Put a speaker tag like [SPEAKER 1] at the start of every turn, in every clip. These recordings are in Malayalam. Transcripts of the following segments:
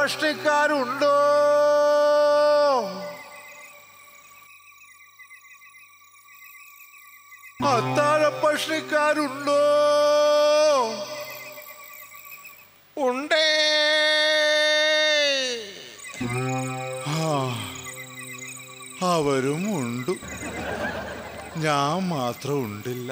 [SPEAKER 1] ഭക്ഷണിക്കാരുണ്ടോ? അത്താഴ ഭക്ഷണിക്കാരുണ്ടോ?
[SPEAKER 2] ഉണ്ടേ.
[SPEAKER 1] അവരും ഉണ്ട്, ഞാൻ മാത്രം ഉണ്ടില്ല.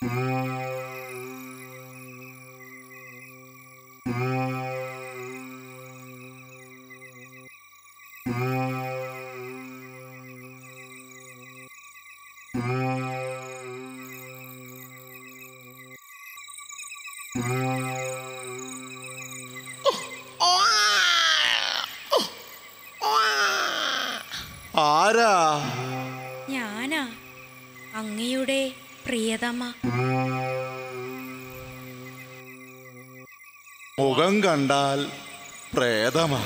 [SPEAKER 1] ആരാ?
[SPEAKER 3] ഞാനാ, അങ്ങയുടെ പ്രിയതമ.
[SPEAKER 1] മുഖം കണ്ടാൽ പ്രേതമാ.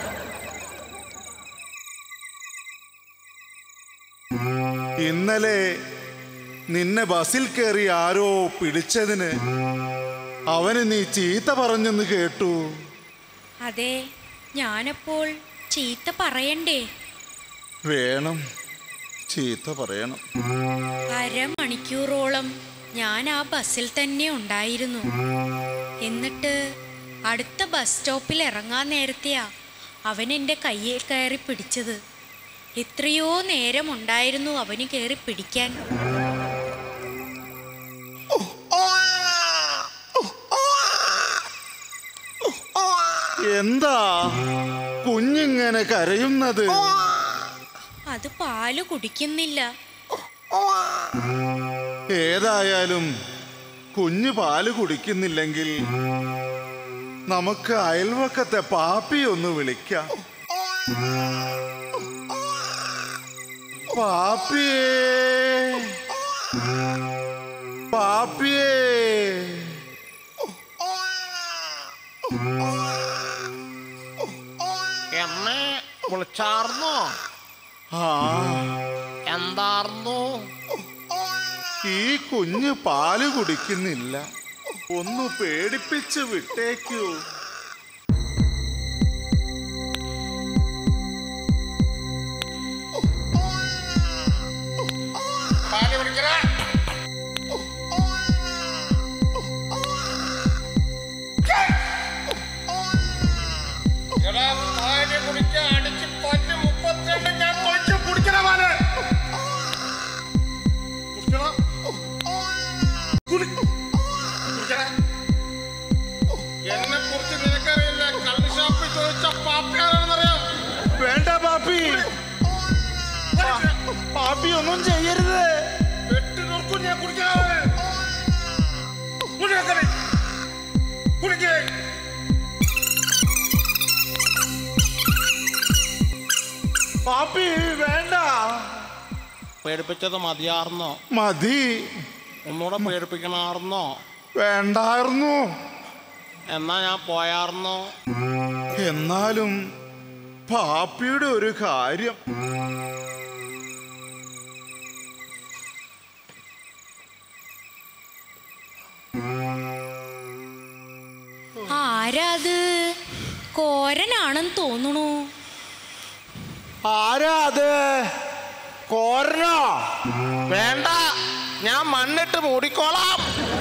[SPEAKER 1] ഇന്നലെ നിന്നെ ബസിൽ കയറി ആരോ പിടിച്ചതിന് അവന് നീ ചീത്ത പറഞ്ഞെന്ന് കേട്ടു.
[SPEAKER 3] അതെ, ഞാനപ്പോൾ ചീത്ത പറയണ്ടേ?
[SPEAKER 1] വേണം, ചീത്ത പറയണം.
[SPEAKER 3] അരമണിക്കൂറോളം ഞാൻ ആ ബസ്സിൽ തന്നെ ഉണ്ടായിരുന്നു. എന്നിട്ട് അടുത്ത ബസ് സ്റ്റോപ്പിൽ ഇറങ്ങാൻ നേരത്തെയാ അവൻ എൻ്റെ കയ്യിൽ കയറി പിടിച്ചത്. എത്രയോ നേരം ഉണ്ടായിരുന്നു അവന് കയറി പിടിക്കാൻ.
[SPEAKER 1] എന്താ കുഞ്ഞിങ്ങനെ കരയുന്നത്?
[SPEAKER 3] അത് പാല് കുടിക്കുന്നില്ല.
[SPEAKER 1] ഏതായാലും കുഞ്ഞ് പാല് കുടിക്കുന്നില്ലെങ്കിൽ നമുക്ക് അയൽവക്കത്തെ പാപ്പി ഒന്ന് വിളിക്കാം. പാപ്പിയേ, പാപ്പിയേ.
[SPEAKER 2] എന്നെ വിളിച്ചാർന്നോ?
[SPEAKER 1] ആ,
[SPEAKER 2] എന്താർന്നു?
[SPEAKER 1] ഈ കുഞ്ഞ് പാല് കുടിക്കുന്നില്ല, ഒന്ന് പേടിപ്പിച്ച് വിട്ടേക്കൂ.
[SPEAKER 2] പാല് കുടിക്കണ പാല് കുടിക്കാൻ അടിച്ച് പല്ല് 32 ഞാൻ തൊഴിച്ച് കുടിക്കണ പാല് എന്നെ കുറിച്ച് നിനക്കറിയില്ല. കള്ള് ഷാപ്പിൽ ചോദിച്ച പാപ്പിയാണെന്നറിയാം.
[SPEAKER 1] വേണ്ട പാപ്പി, പാപ്പി ഒന്നും ചെയ്യരുത്.
[SPEAKER 2] വെട്ടി നോക്കൂ, ഞാൻ കുടിക്കാതെ കുടിക്കേ.
[SPEAKER 1] പാപ്പി വേണ്ട.
[SPEAKER 2] പേടിപ്പിച്ചത് മതിയാർന്നോ?
[SPEAKER 1] മതി.
[SPEAKER 2] ഒന്നുകൂടെ പേടിപ്പിക്കണാർന്നോ?
[SPEAKER 1] വേണ്ടായിരുന്നു.
[SPEAKER 2] എന്നാ ഞാൻ പോയാർന്നോ?
[SPEAKER 1] എന്നാലും പാപ്പിയുടെ ഒരു കാര്യം.
[SPEAKER 3] ആരാത്? കോരനാണെന്ന് തോന്നുന്നു.
[SPEAKER 2] ആരാ അത്? കോരനോ? വേണ്ട, ഞാൻ മണ്ണിട്ട് മൂടിക്കോളാം.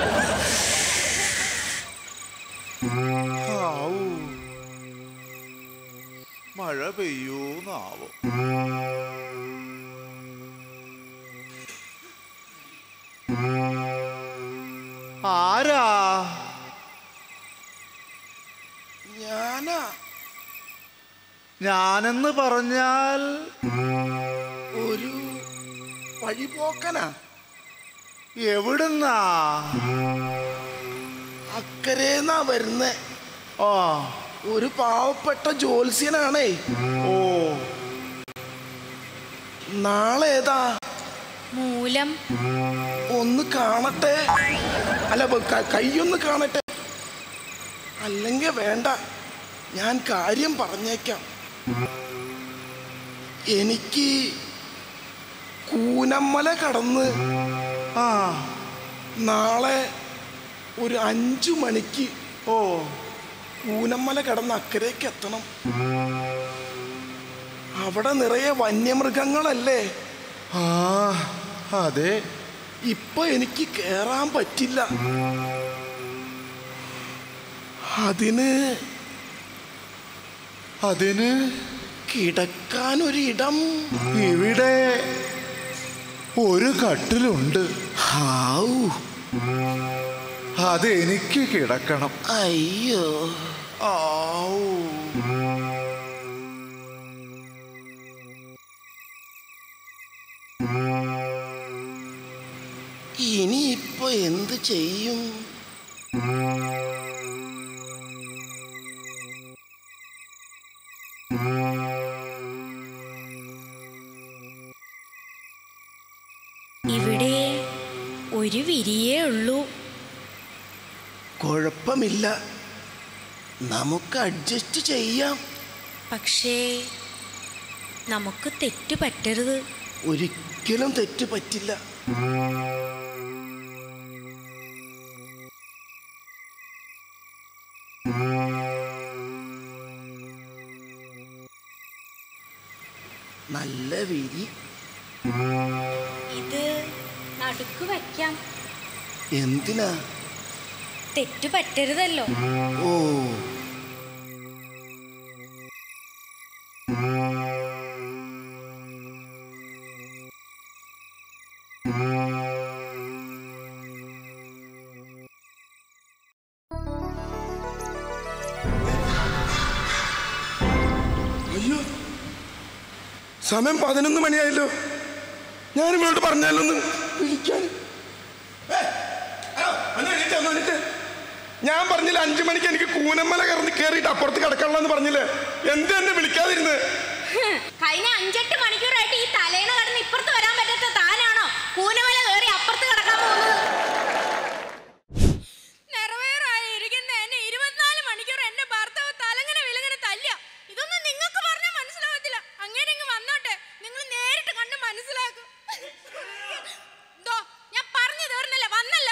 [SPEAKER 1] മഴ പെയ്യൂന്നാവോ? ആരാ?
[SPEAKER 2] ഞാനാ.
[SPEAKER 1] ഞാനെന്ന് പറഞ്ഞാൽ
[SPEAKER 2] ഒരു വഴിപോക്കനാ.
[SPEAKER 1] എവിടുന്നാ?
[SPEAKER 2] അക്കരേന്നാ വരുന്നേ.
[SPEAKER 1] ആ,
[SPEAKER 2] ഒരു പാവപ്പെട്ട ജ്യോത്സ്യനാണേ.
[SPEAKER 1] ഓ,
[SPEAKER 2] നാളെ ഏതാ?
[SPEAKER 3] മൂലം.
[SPEAKER 2] ഒന്ന് കാണട്ടെ. അല്ല, കൈയൊന്ന് കാണട്ടെ. അല്ലെങ്കിൽ വേണ്ട, ഞാൻ കാര്യം പറഞ്ഞേക്കാം. എനിക്ക് കൂനമ്മല കടന്ന് നാളെ ഒരു 5 മണിക്ക്
[SPEAKER 4] കൂനമ്മല കടന്ന് അക്കരയ്ക്ക് എത്തണം. അവിടെ നിറയെ വന്യമൃഗങ്ങളല്ലേ?
[SPEAKER 1] ആ അതെ.
[SPEAKER 4] ഇപ്പൊ എനിക്ക് കേറാൻ പറ്റില്ല. അതിന് കിടക്കാനൊരിടം
[SPEAKER 1] ഇവിടെ ഒരു കട്ടിലുണ്ട്.
[SPEAKER 4] ഹാവൂ,
[SPEAKER 1] അതെനിക്ക് കിടക്കണം.
[SPEAKER 4] അയ്യോ,
[SPEAKER 1] ആവൂ.
[SPEAKER 4] ഇനിയിപ്പോ എന്ത് ചെയ്യും?
[SPEAKER 3] ഇവിടെ ഒരു വിരിയേ ഉള്ളൂ.
[SPEAKER 4] കുഴപ്പമില്ല, നമുക്ക് അഡ്ജസ്റ്റ് ചെയ്യാം.
[SPEAKER 3] പക്ഷേ നമുക്ക് തെറ്റ് പറ്റരുത്.
[SPEAKER 4] ഒരിക്കലും തെറ്റ് പറ്റില്ല. നല്ല വിരി.
[SPEAKER 3] ഇത് നടുക്ക് വയ്ക്കാം.
[SPEAKER 4] എന്തിനാ?
[SPEAKER 3] തെറ്റ് പറ്റരുതല്ലോ.
[SPEAKER 4] ഓ, അയ്യോ, സമയം 11 മണിയായല്ലോ. ഞാൻ ഇവളോട് പറഞ്ഞാലൊന്ന് വിളിക്കാൻ. ഞാൻ പറഞ്ഞില്ല 5 മണിക്ക് എനിക്ക് കൂനമ്മല കയറിയിട്ട് അപ്പുറത്ത് കിടക്കണമെന്ന് പറഞ്ഞില്ലേ? എന്ത് എന്നെ വിളിക്കാതിരുന്ന്?
[SPEAKER 3] കഴിഞ്ഞ 5-8 മണിക്കൂറായിട്ട് ഈ തലേണ കടന്ന് ഇപ്പുറത്ത് വരാൻ പറ്റാത്ത താനാണോ കൂനമല കയറി അപ്പുറത്ത് കിടക്കാൻ പോകുന്നത്? നിറവേറായിരിക്കുന്ന എന്നെ 24 മണിക്കൂർ എന്റെ ഭർത്താവ് തലങ്ങനെ വിലങ്ങനെ തല്ല. ഇതൊന്നും നിങ്ങൾക്ക് പറഞ്ഞാൽ മനസ്സിലാവത്തില്ല. അങ്ങനെ ഇങ്ങ് വന്നോട്ടെ, നിങ്ങൾ നേരിട്ട് കണ്ട് മനസ്സിലാക്കും. ഞാൻ പറഞ്ഞു തീർന്നല്ല, വന്നല്ല.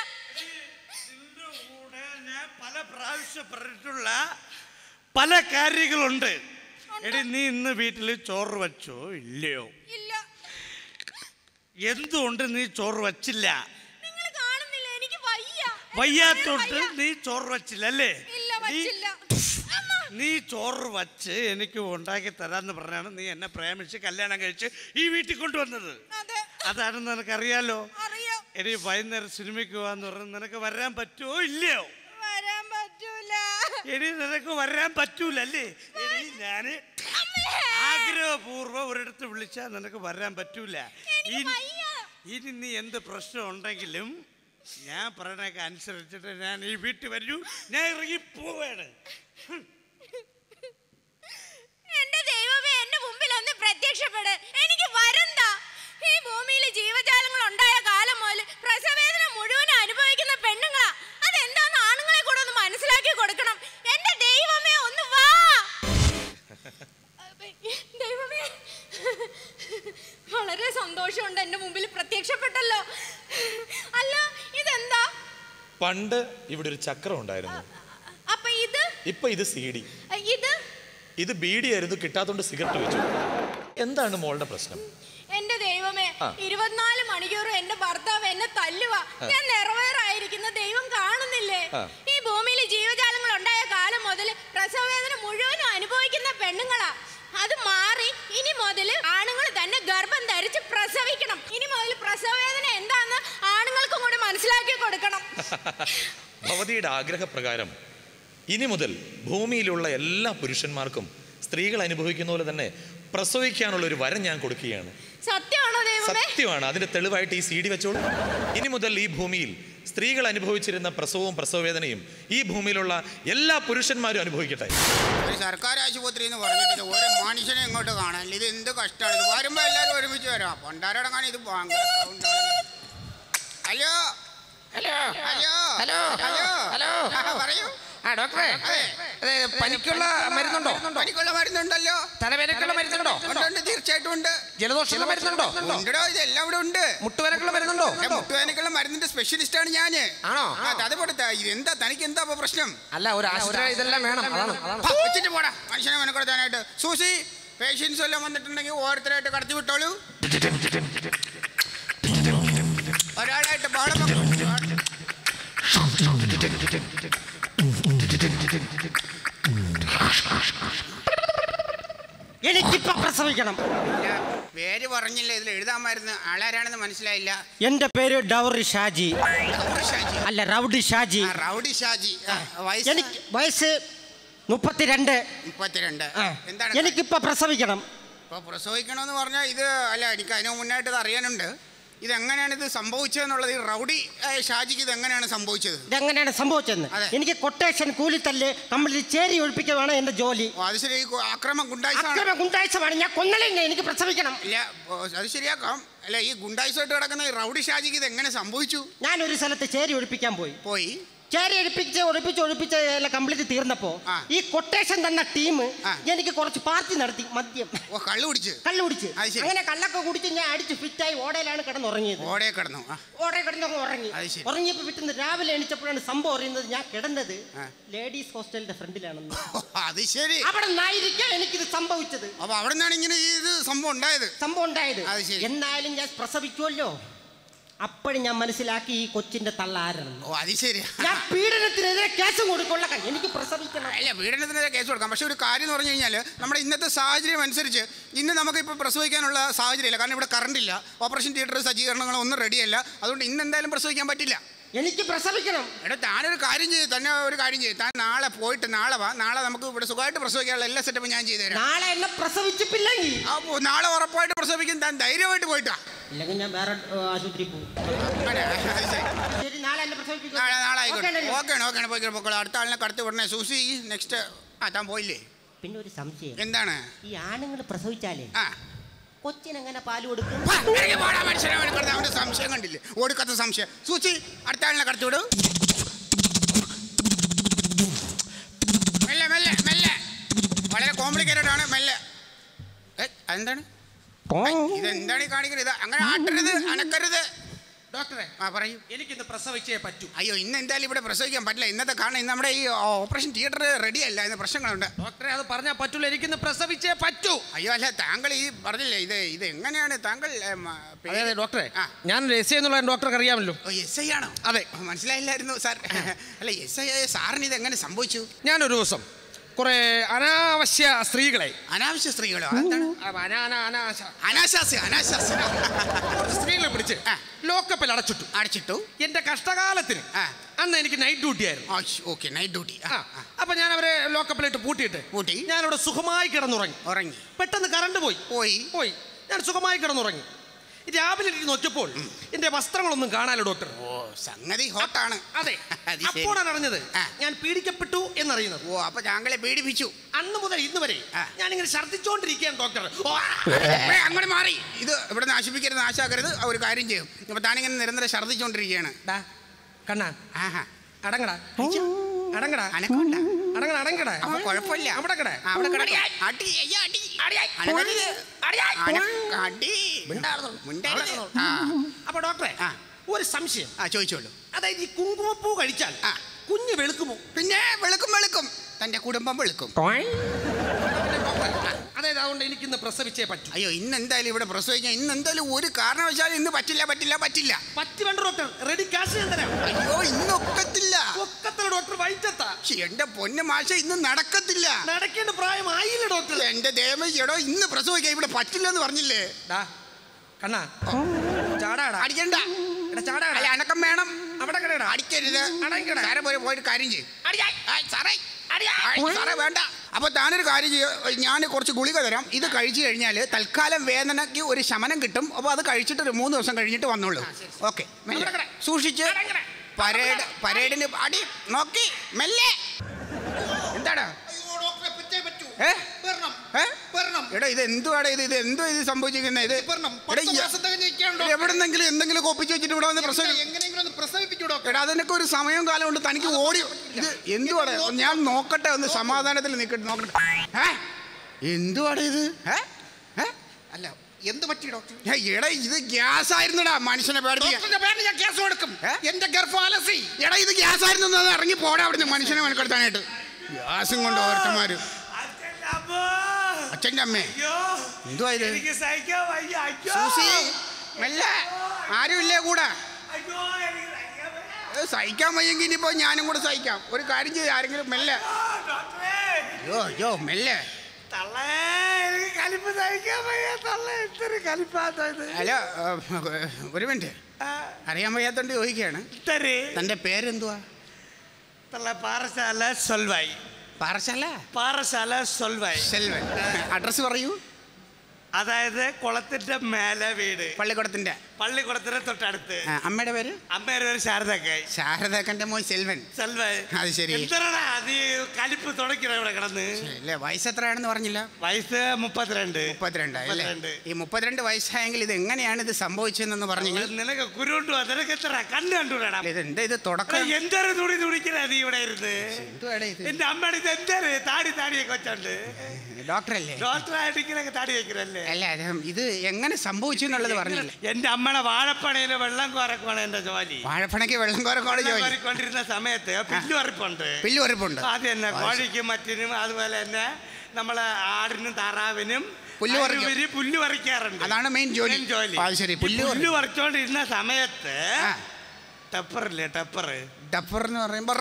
[SPEAKER 2] ഞാൻ പല പ്രാവശ്യം പറഞ്ഞിട്ടുള്ള പല കാര്യങ്ങളുണ്ട്. എടി, നീ ഇന്ന് വീട്ടിൽ ചോറ് വച്ചോ ഇല്ലയോ?
[SPEAKER 3] ഇല്ല.
[SPEAKER 2] എന്തുകൊണ്ട് നീ ചോറ് വച്ചില്ല?
[SPEAKER 3] നിങ്ങൾ കാണുന്നില്ല, എനിക്ക് വയ്യ.
[SPEAKER 2] വയ്യാത്തോട്ട് നീ ചോറ് വച്ചില്ല അല്ലേ?
[SPEAKER 3] ഇല്ല, വച്ചില്ല.
[SPEAKER 2] നീ ചോറ് വച്ച് എനിക്ക് ഉണ്ടാക്കി തരാന്ന് പറഞ്ഞാണ് നീ എന്നെ പ്രേമിച്ച് കല്യാണം കഴിച്ച് ഈ വീട്ടിൽ കൊണ്ടുവന്നത്. അതാണെന്ന് നിനക്കറിയാലോ. എടി, വൈകുന്നേരം സിനിമയ്ക്ക് പോവാന്ന് പറഞ്ഞാൽ നിനക്ക് വരാൻ പറ്റുമോ ഇല്ലയോ?
[SPEAKER 3] വരാൻ പറ്റൂല.
[SPEAKER 2] എടി, നിനക്ക് വരാൻ പറ്റൂലല്ലേ? എടി, ഞാന് ആഗ്രഹപൂർവ്വം ഒരിടത്ത് വിളിച്ചാൽ നിനക്ക് വരാൻ പറ്റൂല. ഇനി നീ എന്ത് പ്രശ്നം ഉണ്ടെങ്കിലും ഞാൻ പറയണൊക്കെ അനുസരിച്ചിട്ട് ഞാൻ ഈ വീട്ടിൽ വരൂ. ഞാൻ ഇറങ്ങി പോവാണ്.
[SPEAKER 3] എന്റെ ദൈവമേ, എന്റെ മുമ്പിൽ ഒന്ന് പ്രത്യക്ഷപ്പെട്. എനിക്ക് വരണ്ട. ഈ ഭൂമിയിൽ ജീവജാലങ്ങൾ ഉണ്ടായ കാലം മുതൽ പ്രസവവേദന മുഴുവൻ അനുഭവിക്കുന്ന പെണ്ണുങ്ങളാ. അതെന്താന്ന് ആണുങ്ങളെ കൂടെ ഒന്ന് മനസ്സിലാക്കി കൊടുക്കണം. എന്റെ ദൈവമേ, ഒന്ന് വാ. ദൈവമേ, വളരെ സന്തോഷമുണ്ട് എന്റെ മുമ്പിൽ പ്രത്യക്ഷപ്പെട്ടല്ലോ. അല്ല, ഇതെന്താ?
[SPEAKER 5] പണ്ട് ഇവിടെ ഒരു ചക്രം ഉണ്ടായിരുന്നു.
[SPEAKER 3] അപ്പൊ
[SPEAKER 5] ഇപ്പൊ ഇത് CD. ഇത് ബീഡി ആയിരുന്നു, കിട്ടാത്തോണ്ട് സിഗരറ്റ് വെച്ചു. എന്താണ് മോളുടെ പ്രശ്നം?
[SPEAKER 3] എന്റെ ദൈവമേ, 24 മണിക്കൂറും എന്റെ ഭർത്താവ് എന്നെ തല്ലുക. ഞാൻ നിറവേറായിരിക്കുന്ന ദൈവം കാണുന്നില്ലേ? ഈ ഭൂമിയിൽ ജീവജാലങ്ങൾ ഉണ്ടായ കാലം മുതൽ പ്രസവവേദന മുഴുവനും അനുഭവിക്കുന്ന പെണ്ണുങ്ങളാ. അത് മാറി ഇനി മുതൽ ആണുങ്ങൾ തന്നെ ഗർഭം ധരിച്ച് പ്രസവിക്കണം. ഇനി മുതൽ പ്രസവവേദന എന്താന്ന് ആണുങ്ങൾക്കും കൂടി മനസ്സിലാക്കി കൊടുക്കണം.
[SPEAKER 5] ഭവതിയുടെ ആഗ്രഹപ്രകാരം ഇനി മുതൽ ഭൂമിയിലുള്ള എല്ലാ പുരുഷന്മാർക്കും സ്ത്രീകൾ അനുഭവിക്കുന്ന പോലെ തന്നെ പ്രസവിക്കാനുള്ള ഒരു വരം ഞാൻ കൊടുക്കുകയാണ്.
[SPEAKER 3] സത്യമാണോ ദൈവമേ?
[SPEAKER 5] സത്യമാണ്. അതിന്റെ തെളിവായിട്ട് ഈ CD വെച്ചോളൂ. ഇനി മുതൽ ഈ ഭൂമിയിൽ സ്ത്രീകൾ അനുഭവിച്ചിരുന്ന പ്രസവവും പ്രസവവേദനയും ഈ ഭൂമിയിലുള്ള എല്ലാ പുരുഷന്മാരും അനുഭവിക്കട്ടെ.
[SPEAKER 6] ഒരു സർക്കാർ ആശുപത്രി എന്ന് പറഞ്ഞിട്ട് ഒരു മനുഷ്യനെ ഇങ്ങോട്ട് കാണാനില്ല. ഇത് എന്ത് കഷ്ടമാണ്. ഇത് വരുമ്പോൾ എല്ലാവരും ഒരുമിച്ച് വരാം. പണ്ടാരടങ്ങാൻ ഇത് ഭയങ്കര സൗണ്ടാണ്. Hello hello hello hello hello പറയൂ.
[SPEAKER 7] ഡോക്ടറെ, പനിക്കുള്ള മരുന്നുണ്ടോ?
[SPEAKER 6] പനിക്കുള്ള മരുന്നുണ്ടല്ലോ.
[SPEAKER 7] തലവേദനക്കുള്ള മരുന്നുണ്ടോ?
[SPEAKER 6] ഉണ്ട്, തീർച്ചയായിട്ടും ഉണ്ട്.
[SPEAKER 7] ജലദോഷമുള്ള മരുന്നുണ്ടോ?
[SPEAKER 6] ഉണ്ടോ, ഇതെല്ലാം ഇവിടെ ഉണ്ട്.
[SPEAKER 7] മുട്ടുവേദനക്കുള്ള മരുന്നുണ്ടോ?
[SPEAKER 6] മുട്ടുവേദനക്കുള്ള മരുന്നിന്റെ സ്പെഷ്യലിസ്റ്റ് ആണ് ഞാന്.
[SPEAKER 7] ആണോ?
[SPEAKER 6] അത് കൊടുത്ത ഇതെന്താ തനിക്ക് എന്താ പ്രശ്നം?
[SPEAKER 7] അല്ല, ഒരു ആശുപത്രി ഇതെല്ലാം വേണം.
[SPEAKER 6] വെച്ചിട്ട് പോടാ മനുഷ്യനെ മെനക്കെടുത്താനായിട്ട്. സൂസി, പേഷ്യൻസ് എല്ലാം വന്നിട്ടുണ്ടെങ്കിൽ ഓരോരുത്തരായിട്ട് കടത്തി വിട്ടോളൂ. ഒരാളായിട്ട് ബഹളം.
[SPEAKER 8] എനിക്കിപ്പോ പ്രസവിക്കണം.
[SPEAKER 6] പേര് പറഞ്ഞില്ല, ഇതിൽ എഴുതാമായിരുന്നു. ആളാരാണെന്ന് മനസ്സിലായില്ല.
[SPEAKER 8] എന്റെ പേര് ഡൗറി ഷാജി. അല്ല, റൗഡി ഷാജി.
[SPEAKER 6] റൗഡി ഷാജി.
[SPEAKER 8] എനിക്ക് വയസ്സ് 32.
[SPEAKER 6] എന്താണ്
[SPEAKER 8] എനിക്കിപ്പോ പ്രസവിക്കണം.
[SPEAKER 6] ഇപ്പൊ പ്രസവിക്കണമെന്ന് പറഞ്ഞാൽ ഇത് അല്ല, എനിക്ക് അതിന് മുന്നായിട്ട് ഇത് അറിയാനുണ്ട്. ഇതെങ്ങനെയാണ് ഇത് സംഭവിച്ചതെന്നുള്ളത്. ഈ റൗഡി ഷാജിക്ക് ഇത് എങ്ങനെയാണ് സംഭവിച്ചത്?
[SPEAKER 8] ഇതെങ്ങനെയാണ് സംഭവിച്ചതെന്ന് എനിക്ക് കൊട്ടേഷൻ, കൂലിത്തല്ല്, കമ്പനി ചേരി ഒഴിപ്പിക്കുകയാണ് എന്റെ ജോലി.
[SPEAKER 6] അത് ശരി. അക്രമം
[SPEAKER 8] ഗുണ്ടായിസമാണ്. ഞാൻ കൊന്നലില്ല, എനിക്ക് പ്രസവിക്കണം.
[SPEAKER 6] ഇല്ല, അത് ശരിയാക്കാം. അല്ല, ഈ ഗുണ്ടായിസമായിട്ട് കിടക്കുന്ന ഈ റൗഡി ഷാജിക്ക് ഇത് എങ്ങനെ സംഭവിച്ചു?
[SPEAKER 8] ഞാനൊരു സ്ഥലത്ത് ചേരി ഒഴിപ്പിക്കാൻ പോയി. ചേരി ഒഴിപ്പിച്ച് എല്ലാം കംപ്ലീറ്റ് തീർന്നപ്പോ ഈ കൊട്ടേഷൻ തന്ന ടീം എനിക്ക് കുറച്ച് പാർട്ടി നടത്തി. മദ്യം
[SPEAKER 6] കള്ളു കുടിച്ച്
[SPEAKER 8] അങ്ങനെ കള്ളൊക്കെ കുടിച്ച് ഞാൻ അടിച്ച് ഫിറ്റായി ഓടയിലാണ് കിടന്നുറങ്ങിയത്. ഉറങ്ങിയപ്പോ വിട്ടുന്ന രാവിലെ എണീച്ചപ്പോഴാണ് സംഭവം അറിയുന്നത്. ഞാൻ കിടന്നത് ലേഡീസ് ഹോസ്റ്റലിന്റെ ഫ്രണ്ടിലാണെന്ന്.
[SPEAKER 6] അത് ശരി.
[SPEAKER 8] അവിടെ നിന്നായിരിക്കാം എനിക്കിത് സംഭവിച്ചത്.
[SPEAKER 6] അപ്പൊ അവിടെ നിന്നാണ് ഇങ്ങനെ ഇത് സംഭവം ഉണ്ടായത്.
[SPEAKER 8] എന്നാലും ഞാൻ പ്രസവിക്കുമല്ലോ. അപ്പോഴും ഞാൻ മനസ്സിലാക്കി ഈ കൊച്ചിന്റെ തള്ളാരാണ്.
[SPEAKER 6] അത് ശരി.
[SPEAKER 8] ഞാൻ പീഡനത്തിനെതിരെ കേസ് കൊടുക്കുള്ള. എനിക്ക് പ്രസവിക്കണം.
[SPEAKER 6] അല്ല, പീഡനത്തിനെതിരെ കേസ് കൊടുക്കാം. പക്ഷെ ഒരു കാര്യം എന്ന് പറഞ്ഞു കഴിഞ്ഞാൽ നമ്മുടെ ഇന്നത്തെ സാഹചര്യം അനുസരിച്ച് ഇന്ന് നമുക്കിപ്പോൾ പ്രസവിക്കാനുള്ള സാഹചര്യമില്ല. കാരണം ഇവിടെ കറണ്ട് ഇല്ല, ഓപ്പറേഷൻ തിയേറ്റർ സജ്ജീകരണങ്ങളോ ഒന്നും റെഡിയല്ല. അതുകൊണ്ട് ഇന്ന് എന്തായാലും പ്രസവിക്കാൻ പറ്റില്ല.
[SPEAKER 8] എനിക്ക് പ്രസവിക്കണം.
[SPEAKER 6] എടാ, താനൊരു കാര്യം ചെയ്യും. താൻ നാളെ പോയിട്ട് നാളെ വാ. നാളെ നമുക്ക് ഇവിടെ സുഖമായിട്ട് പ്രസവിക്കാനുള്ള എല്ലാ സെറ്റപ്പും ഞാൻ ചെയ്തു തരാം.
[SPEAKER 8] നാളെ എന്നെ പ്രസവിച്ചിട്ടില്ലെങ്കിൽ
[SPEAKER 6] നാളെ ഉറപ്പായിട്ട് പ്രസവിക്കും. താൻ ധൈര്യമായിട്ട് പോയിട്ടാ.
[SPEAKER 8] ഇല്ലെങ്കിൽ ഞാൻ വേറെ ആശുപത്രി പോകും.
[SPEAKER 6] നാളെ ആയിക്കോട്ടെ. പോയിക്കോളൂ. അടുത്ത ആളിനെ കടത്തി വിടണേ. Susie, next. താൻ പോയില്ലേ?
[SPEAKER 8] പിന്നെ ഒരു സംശയം.
[SPEAKER 6] എന്താണ്?
[SPEAKER 8] ഈ ആണുങ്ങൾ പ്രസവിച്ചാലേ കൊച്ചിനെങ്ങനെ പാല് കൊടുക്കും?
[SPEAKER 6] അവന്റെ സംശയം കണ്ടില്ലേ? ഓടിക്കത്ത സംശയം. സൂചി, അടുത്ത ആളിനെ കടത്തി വിടും. മെല്ലെ മെല്ലെ മെല്ലെ. വളരെ കോംപ്ലിക്കേറ്റഡ് ആണ്. മെല്ലെ. അതെന്താണ്? ഇതെന്താണ് ഈ കാണിക്കുന്നത്? ഇത് അങ്ങനെ ആട്ടരുത്, അനക്കരുത്.
[SPEAKER 7] ഡോക്ടറെ,
[SPEAKER 6] പറയൂ.
[SPEAKER 7] എനിക്കിന്ന് പ്രസവിച്ചേ പറ്റൂ.
[SPEAKER 6] അയ്യോ, ഇന്ന് എന്തായാലും ഇവിടെ പ്രസവിക്കാൻ പറ്റില്ല. ഇന്നത്തെ കാരണം ഇന്ന് നമ്മുടെ ഈ ഓപ്പറേഷൻ തിയേറ്റർ റെഡി അല്ല. ഇന്ന് പ്രശ്നങ്ങളുണ്ട്.
[SPEAKER 7] ഡോക്ടറെ, അത് പറഞ്ഞാൽ പറ്റൂല. എനിക്കിന്ന് പ്രസവിച്ചേ പറ്റൂ.
[SPEAKER 6] അയ്യോ, അല്ല, താങ്കൾ ഈ പറഞ്ഞില്ലേ, ഇത് എങ്ങനെയാണ് താങ്കൾ?
[SPEAKER 7] അതെ ഡോക്ടറെ, ഞാൻ എസ് ഐ എന്നുള്ള ഡോക്ടർക്ക് അറിയാമല്ലോ.
[SPEAKER 6] എസ് ഐ ആണോ?
[SPEAKER 7] അതെ.
[SPEAKER 6] മനസ്സിലായില്ലായിരുന്നു സാർ. അല്ല, എസ് ഐ സാറിന് ഇത് എങ്ങനെ സംഭവിച്ചു?
[SPEAKER 7] ഞാനൊരു ദിവസം കുറെ അനാവശ്യ സ്ത്രീകളോ? സ്ത്രീകളെ പിടിച്ച് ലോക്കപ്പിൽ അടച്ചിട്ടു. എന്റെ കഷ്ടകാലത്തിന് അന്ന് എനിക്ക് നൈറ്റ് ഡ്യൂട്ടി ആയിരുന്നു. അപ്പൊ ഞാൻ അവരെ ലോക്കപ്പിലിട്ട് പൂട്ടി ഞാനവിടെ സുഖമായി കിടന്നുറങ്ങി. പെട്ടെന്ന് കറണ്ട് പോയി. ഞാൻ സുഖമായി കിടന്നുറങ്ങി. രാവിലെ നോക്കിയപ്പോൾ എന്റെ വസ്ത്രങ്ങളൊന്നും കാണാലോ ഡോക്ടർ.
[SPEAKER 6] സംഗതി ഹോട്ടാണ്.
[SPEAKER 7] അതെ. അപ്പോഴാണ് അറിഞ്ഞത് ഞാൻ പീഡിക്കപ്പെട്ടു എന്നറിയുന്നത്.
[SPEAKER 6] അപ്പൊ താങ്കളെ പീഡിപ്പിച്ചു.
[SPEAKER 7] അന്ന് മുതൽ ഇന്ന് വരെ ഞാനിങ്ങനെ ഛർദ്ദിച്ചോണ്ടിരിക്കുകയാണ് ഡോക്ടർ.
[SPEAKER 6] അങ്ങനെ മാറി. ഇത് ഇവിടെ നാശിപ്പിക്കരുത്, നാശാക്കരുത്. ഒരു കാര്യം ചെയ്യും. ഇപ്പൊ താനിങ്ങനെ നിരന്തരം ഛർദ്ദിച്ചോണ്ടിരിക്കുകയാണ്.
[SPEAKER 7] കണ്ണാ, അടങ്ങടാ.
[SPEAKER 6] കുഴപ്പമില്ല.
[SPEAKER 7] അപ്പൊ ഡോക്ടറെ, ഒരു സംശയം.
[SPEAKER 6] ചോദിച്ചോളൂ.
[SPEAKER 7] അതായത് ഈ കുങ്കുമപ്പൂ കഴിച്ചാൽ കുഞ്ഞ് വെളുക്കുമോ?
[SPEAKER 6] പിന്നെ വെളുക്കും. തന്റെ കുടുംബം വെളുക്കും.
[SPEAKER 7] അതായത് അതുകൊണ്ട് എനിക്കിന്ന് പ്രസവിച്ചേ പറ്റൂ.
[SPEAKER 6] അയ്യോ, ഇന്ന് എന്തായാലും ഇവിടെ പ്രസവിക്കാം. ഇന്ന് എന്തായാലും ഒരു കാരണവശാലും ഇന്ന് പറ്റില്ല.
[SPEAKER 7] പറ്റി വേണ്ട ഡോക്ടർ. റെഡി ക്യാഷ് ഞാൻ തരാം.
[SPEAKER 6] അയ്യോ, ഇന്ന് ഒക്കത്തില്ല
[SPEAKER 7] ഡോക്ടർ. വൈറ്റത്താ.
[SPEAKER 6] എന്റെ പൊന്നു മാഷ, ഇന്ന് നടക്കത്തില്ല.
[SPEAKER 7] നടക്കേണ്ട പ്രായമായില്ല ഡോക്ടർ.
[SPEAKER 6] എന്റെ ദേവോ, ഇന്ന് പ്രസവിക്കാം. ഇവിടെ പറ്റില്ലെന്ന് പറഞ്ഞില്ലേ?
[SPEAKER 7] കണ്ണാ, ചാടാടാ.
[SPEAKER 6] അടിക്കണ്ട.
[SPEAKER 7] ചാടാടാ.
[SPEAKER 6] അനക്കം വേണം.
[SPEAKER 7] അവിടെ കിടടാ.
[SPEAKER 6] അടിക്കരുത്. സാറെ പോയിട്ട് കാര്യം ചെയ്യും. സാറേ വേണ്ട. അപ്പൊ താനൊരു കാര്യം ചെയ്യും. ഞാൻ കുറച്ച് ഗുളിക തരാം. ഇത് കഴിച്ചു കഴിഞ്ഞാൽ തൽക്കാലം വേദനയ്ക്ക് ഒരു ശമനം കിട്ടും. അപ്പൊ അത് കഴിച്ചിട്ട് ഒരു 3 ദിവസം കഴിഞ്ഞിട്ട് വന്നോളൂ. ഓക്കെ. സൂക്ഷിച്ച്. പരേഡിന് അടി നോക്കി മെല്ലെ. എന്താണ്? എടാ, ഇത് എന്തുവാണ്? ഇത് എന്തോ ഇത് സംഭവിച്ചിരിക്കുന്നത്? എവിടെന്നെങ്കിലും എന്തെങ്കിലും ഒപ്പിച്ച് വെച്ചിട്ട് ഇവിടെ വന്ന് പ്രസവിപ്പിച്ചൂടോ? എടാ, അതിനൊക്കെ ഒരു സമയവും കാലം ഉണ്ട്. തനിക്ക് ഓടി. ഇത് എന്തുവാണ്? ഞാൻ നോക്കട്ടെ, ഒന്ന് സമാധാനത്തിൽ നോക്കട്ടെ. എന്തുവാടാ ഇത്?
[SPEAKER 7] അല്ല എന്ത് പറ്റി ഡോക്ടർ?
[SPEAKER 6] എടാ ഇത് ഗ്യാസ് ആയിരുന്നടാ, മനുഷ്യനെ
[SPEAKER 7] പേടിപ്പിക്കാൻ. ഞാൻ ഗ്യാസ് കൊടുക്കും. എന്റെ ഗർഭം അലസി.
[SPEAKER 6] എടാ ഇത് ഗ്യാസ് ആയിരുന്നു, ഇറങ്ങി പോടാ അവിടുന്ന്, മനുഷ്യനെ മെനക്കെടുത്താനായിട്ട്. ഗ്യാസും കൊണ്ട് ഓരോരുത്തന്മാര്. അച്ഛൻ്റെ അമ്മേ എന്തുവാ ഇത്? സൂസി മെല്ലെ, ആരുമില്ലേ കൂടെ? സഹിക്കാൻ വയ്യെങ്കിൽ ഇനിയിപ്പോ ഞാനും കൂടെ സഹിക്കാം. ഒരു കാര്യം ചെയ്ത് ആരെങ്കിലും മെല്ലെ. അയ്യോ മെല്ലെ. ഹലോ, ഒരു മിനിറ്റ്. അറിയാൻ വയ്യാത്തോണ്ട് ചോദിക്കുകയാണ്, തന്റെ പേരെന്തുവാ?
[SPEAKER 2] പാറശാല സൊൽവായി. പാറശാല സൊൽവായി.
[SPEAKER 6] സെൽവൻ. അഡ്രസ് പറയൂ.
[SPEAKER 2] അതായത് കുളത്തിന്റെ മേലെ വീട്.
[SPEAKER 6] പള്ളിക്കുടത്തിന്റെ
[SPEAKER 2] തൊട്ടടുത്ത്.
[SPEAKER 6] അമ്മയുടെ പേര്?
[SPEAKER 2] അമ്മയുടെ പേര് ശാരദക്കായി.
[SPEAKER 6] ശാരദക്കന്റെ മോൻ സെൽവൻ. അത് ശരി.
[SPEAKER 2] എന്താണ് അത് കലിപ്പ് തുടക്കണ ഇവിടെ കിടന്ന്?
[SPEAKER 6] വയസ്സ് എത്രയാണെന്ന് പറഞ്ഞില്ല?
[SPEAKER 2] വയസ്സ് 32.
[SPEAKER 6] 32 അല്ലേ? ഈ 32 വയസ്സായെങ്കിൽ ഇത് എങ്ങനെയാണ് ഇത് സംഭവിച്ചതെന്ന് പറഞ്ഞെങ്കിൽ
[SPEAKER 2] നിനക്ക് കുരുണ്ടു. നിനക്ക് എത്ര കണ്ണ് കണ്ടുവിടാം.
[SPEAKER 6] ഇതെന്താ ഇത് തുടക്കം?
[SPEAKER 2] എന്തൊരു തുണി തുണിക്കണ നീ ഇവിടെ ഇരുന്ന്? എന്റെ അമ്മയുടെ ഇത് എന്തൊരു താടിയൊക്കെ വെച്ചോണ്ട്
[SPEAKER 6] ഡോക്ടറല്ലേ?
[SPEAKER 2] ഡോക്ടറായിട്ട് ഇങ്ങനെയൊക്കെ താടി വെக்கிறല്ലേ?
[SPEAKER 6] അല്ല, ഇത് എങ്ങനെ സംഭവിച്ചു എന്നുള്ളത് പറഞ്ഞില്ല.
[SPEAKER 2] എന്റെ അമ്മയുടെ വാഴപ്പണയില് വെള്ളം കോരക്കാണ് എന്റെ ജോലി.
[SPEAKER 6] വാഴപ്പണയ്ക്ക് വെള്ളം കോരക്കാണ് ജോലി.
[SPEAKER 2] കോരിക്കൊണ്ടിരുന്ന സമയത്ത്
[SPEAKER 6] പുല്ലുവറിപ്പുണ്ട്.
[SPEAKER 2] അത് തന്നെ കോഴിക്കും മറ്റിനും അതുപോലെ തന്നെ നമ്മളെ ആടിനും താറാവിനും പുല്ല് പറിക്കാറുണ്ട്.
[SPEAKER 6] അതാണ് മെയിൻ ജോലി.
[SPEAKER 2] പുല്ല് പറിച്ചോണ്ടിരുന്ന സമയത്ത് ടെപ്പറില്ലേ?
[SPEAKER 6] ടപ്പർ എന്ന് പറയുമ്പോ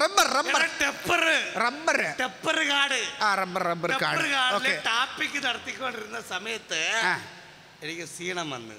[SPEAKER 6] റബ്ബർ കാട്.
[SPEAKER 2] ടാപ്പിക്ക് നടത്തിക്കൊണ്ടിരുന്ന സമയത്ത് എനിക്ക് ക്ഷീണം വന്നു.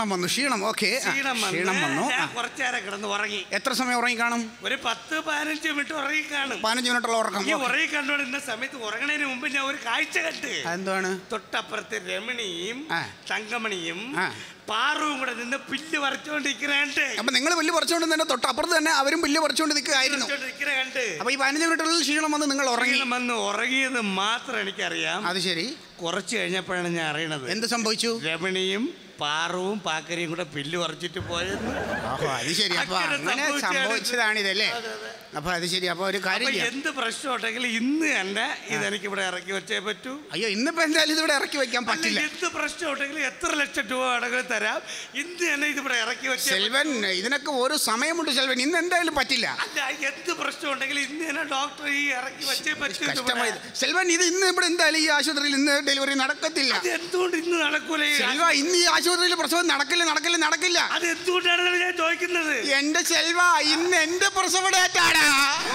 [SPEAKER 2] കുറച്ചു നേരം കിടന്ന് ഉറങ്ങി.
[SPEAKER 6] എത്ര സമയം ഉറങ്ങി കാണും?
[SPEAKER 2] ഒരു 10-15 മിനിറ്റ് ഉറങ്ങി കാണും.
[SPEAKER 6] 15 മിനിറ്റുള്ള ഉറക്കം.
[SPEAKER 2] ഈ ഉറങ്ങി കണ്ടുകൊണ്ടിരുന്ന സമയത്ത് ഉറങ്ങണതിന് മുമ്പ് ഞാൻ ഒരു കാഴ്ച കണ്ട്.
[SPEAKER 6] എന്താണ്?
[SPEAKER 2] തൊട്ടപ്പുറത്ത് രമണിയും തങ്കമണിയും പാറുവും കൂടെ നിന്ന് പുല്ല് പറിച്ചുകൊണ്ടിരിക്കുന്നുണ്ട്.
[SPEAKER 6] അപ്പൊ നിങ്ങൾ പുല്ല് പറിച്ചുകൊണ്ട് തന്നെ തൊട്ടപ്പുറത്ത് തന്നെ അവരും പുല്ല് പറിച്ചുകൊണ്ട് നിൽക്കുകയായിരുന്നു. അപ്പൊ ഈ 15 മിനിറ്റുള്ള ക്ഷീണം വന്ന് നിങ്ങൾ
[SPEAKER 2] ഉറങ്ങിയത് മാത്രം എനിക്കറിയാം.
[SPEAKER 6] അത് ശരി.
[SPEAKER 2] കുറച്ച് കഴിഞ്ഞപ്പോഴാണ് ഞാൻ അറിയണത്
[SPEAKER 6] എന്ത് സംഭവിച്ചു.
[SPEAKER 2] രമണിയും പാറുവും പാക്കരിയും കൂടെ പുല്ല് പറിച്ചിട്ട് പോയെന്ന്.
[SPEAKER 6] അത് ശരി. അപ്പൊ അങ്ങനെ സംഭവിച്ചതാണിതല്ലേ? അപ്പൊ അത് ശരി. അപ്പൊ ഒരു കാര്യം,
[SPEAKER 2] എന്ത് പ്രശ്നം ഉണ്ടെങ്കിൽ ഇന്ന് തന്നെ ഇതെനിക്ക് ഇവിടെ ഇറക്കി വെച്ചേ പറ്റൂ.
[SPEAKER 6] അയ്യോ, ഇന്നിപ്പോ എന്തായാലും ഇതിവിടെ ഇറക്കി വെക്കാൻ പറ്റില്ല.
[SPEAKER 2] എന്ത് പ്രശ്നം ഉണ്ടെങ്കിൽ എത്ര ലക്ഷം രൂപ വേണമെങ്കിലും തരാം. ഇന്ന് തന്നെ ഇതിവിടെ ഇറക്കി വെച്ച.
[SPEAKER 6] സെൽവൻ, ഇതിനൊക്കെ ഒരു സമയമുണ്ട് സെൽവൻ. ഇന്ന് എന്തായാലും പറ്റില്ല.
[SPEAKER 2] അല്ല, എന്ത് പ്രശ്നം ഉണ്ടെങ്കിൽ ഇന്ന് തന്നെ ഡോക്ടർ ഈ ഇറക്കി വെച്ചേ പറ്റൂ.
[SPEAKER 6] സെൽവൻ, ഇത് ഇന്ന് ഇവിടെ എന്തായാലും ഈ ആശുപത്രിയിൽ ഇന്ന് ഡെലിവറി നടക്കത്തില്ല.
[SPEAKER 2] എന്തുകൊണ്ട് ഇന്ന് നടക്കൂല?
[SPEAKER 6] സെൽവ, ഇന്ന് ഈ ആശുപത്രിയിൽ പ്രസവം നടക്കില്ല.
[SPEAKER 2] അത് എന്തുകൊണ്ടാണ് ഞാൻ ചോദിക്കുന്നത്?
[SPEAKER 6] എന്റെ സെൽവ, ഇന്ന് എന്റെ പ്രസവ ഡേറ്റാണ്.